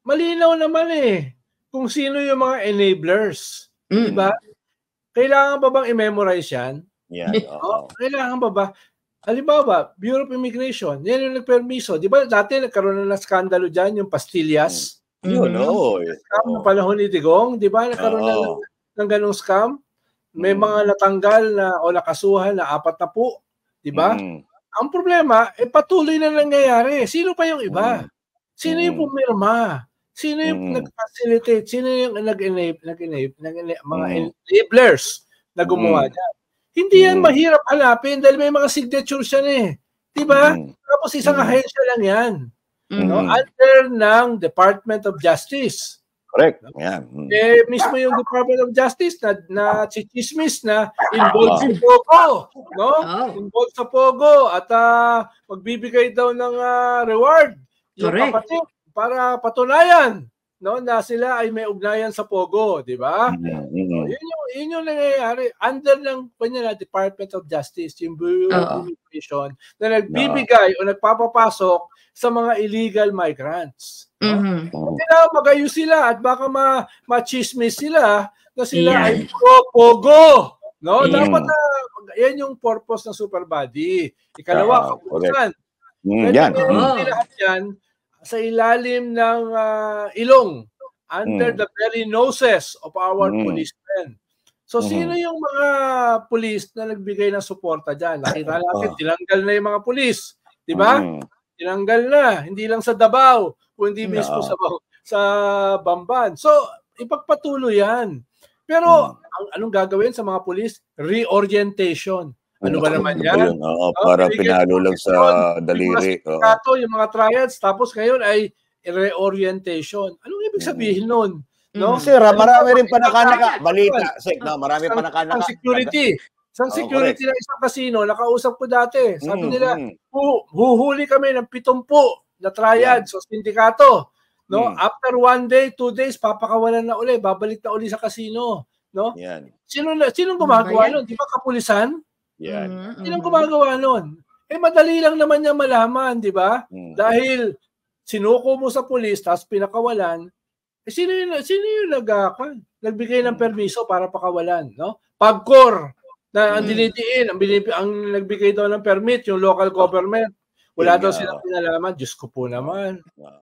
malinaw naman kung sino yung mga enablers. Diba? Kailangan ba bang i-memorize yan? Yan, oo. Kailangan ba ba? Halimbawa, Bureau of Immigration, yan yung nagpermiso. Di ba dati nagkaroon na ng skandalo dyan, yung pastillas? Yun, oo. Scam ng panahon ni Digong, di ba? Nagkaroon na ng ganong scam. May mga natanggal na o nakasuhan na 40, di ba? Ang problema, patuloy na nangyayari. Sino pa yung iba? Sino yung pumirma? Sino yung nag-facilitate? Sino yung mga enablers na gumawa dyan? Hindi yan mahirap hanapin dahil may mga signatures yan Diba? Tapos isang ahensya lang yan. No? Under ng Department of Justice. Correct. Yan. Mismo yung Department of Justice na chichismis na involved sa Pogo. No? Involved sa Pogo at magbibigay daw ng reward yung kapatid para patunayan na sila ay may ugnayan sa Pogo, di ba? Yun yung nangyayari under ng Department of Justice, yung Bureau of Immigration na nagbibigay o nagpapapasok sa mga illegal migrants. Kailangan mag-ayos sila at baka ma-chismis sila na sila ay pro-Pogo. No? Dapat yan yung purpose ng super body. Ikalawa, kapulisan. Lahat yan sa ilalim ng ilong under the very noses of our policemen. So, sino yung mga pulis na nagbigay ng suporta dyan? Nakita natin, tinanggal na yung mga pulis. Di ba? Tinanggal na. Hindi lang sa Davao, kundi mismo sa Bamban. So, ipagpatuloy yan. Pero, anong gagawin sa mga pulis? Reorientation. Ano ba naman yan? Para pinalo lang sa daliri. Yung mga triads, tapos ngayon ay reorientation. Anong ibig sabihin nun? No? Sir, marami rin panakanaka. Balita. Marami panakanaka. Isang security ng isang casino, nakausap ko dati. Sabi nila, huhuli kami ng 70 na triads o sindikato. No? After 1 day, 2 days, papakawalan na uli. Babalik na uli sa casino. No? Sinong gumagawa nun? Di ba kapulisan? Sinong gumagawa nun? Madali lang naman niya malaman, di ba? Dahil sinuko mo sa pulis, tapos pinakawalan, sino yung nagbigay ng permiso para pakawalan? No? Pagcor na ang dinidiin, ang nagbigay daw ng permit, yung local government. Wala daw silang pinalaman. Diyos ko po naman.